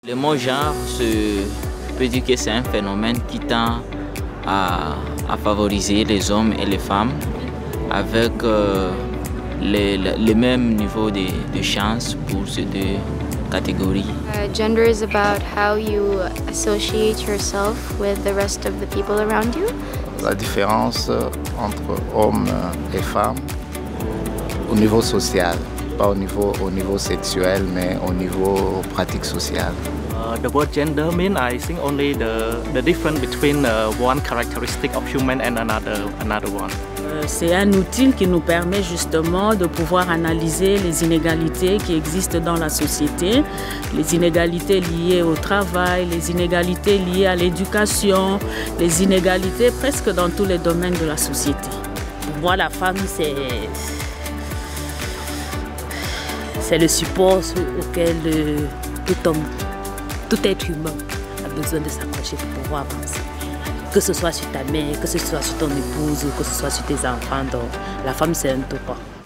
Le mot genre, je peux dire que c'est un phénomène qui tend à favoriser les hommes et les femmes avec le même niveau de chance pour ces deux catégories. Gender is about how you associate yourself with the rest of the people around you. La différence entre hommes et femmes au niveau social, pas au niveau sexuel, mais au niveau pratique sociale. The word gender means, I think, only the difference between one characteristic of human and another one. C'est un outil qui nous permet justement de pouvoir analyser les inégalités qui existent dans la société, les inégalités liées au travail, les inégalités liées à l'éducation, les inégalités presque dans tous les domaines de la société. Pour moi, la femme, c'est le support auquel tout homme, tout être humain a besoin de s'accrocher pour pouvoir avancer. Que ce soit sur ta mère, que ce soit sur ton épouse ou que ce soit sur tes enfants. Donc, la femme, c'est un tout quoi.